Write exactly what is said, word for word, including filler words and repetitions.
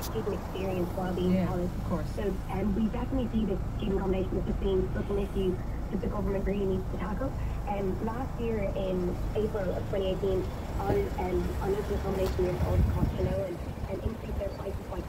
student experience while being in Yeah, college. of course. So um, we definitely see this student accommodation as just being such an issue that the government really needs to tackle. Um, last year in April of twenty eighteen, our, um, our local accommodation units, called Costello, and, and increased their prices by